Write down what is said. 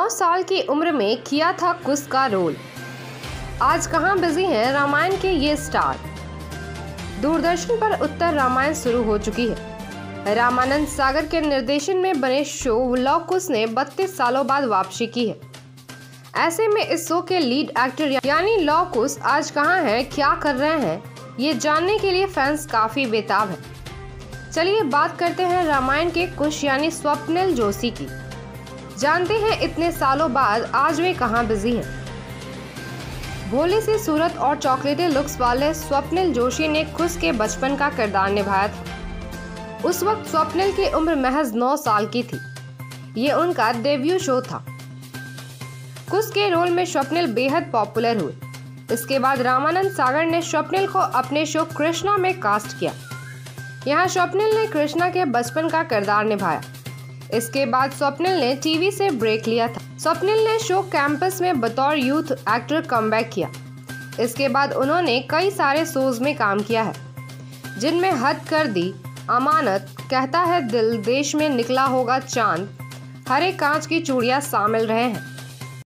9 साल की उम्र में किया था कुश का रोल। आज कहां बिजी हैं रामायण के ये स्टार। दूरदर्शन पर उत्तर रामायण शुरू हो चुकी है। रामानंद सागर के निर्देशन में बने शो लव कुश ने 32 सालों बाद वापसी की है। ऐसे में इस शो के लीड एक्टर यानी लव कुश आज कहां हैं, क्या कर रहे हैं, ये जानने के लिए फैंस काफी बेताब है। चलिए बात करते हैं रामायण के कुश यानी स्वप्निल जोशी की। जानते हैं इतने सालों बाद आज वे कहां बिजी हैं। भोली सी सूरत और चॉकलेटी लुक्स वाले स्वप्निल जोशी ने कुश के बचपन का किरदार निभाया था। उस वक्त स्वप्निल की उम्र महज 9 साल की थी। ये उनका डेब्यू शो था। कुश के रोल में स्वप्निल बेहद पॉपुलर हुए। इसके बाद रामानंद सागर ने स्वप्निल को अपने शो कृष्णा में कास्ट किया। यहाँ स्वप्निल ने कृष्णा के बचपन का किरदार निभाया। इसके बाद स्वप्निल ने टीवी से ब्रेक लिया था। स्वप्निल ने शो कैंपस में बतौर यूथ एक्टर कमबैक किया। इसके बाद उन्होंने कई सारे शोज में काम किया है, जिनमें हद कर दी, अमानत, कहता है दिल, देश में निकला होगा चांद, हरे कांच की चूड़ियां शामिल रहे हैं।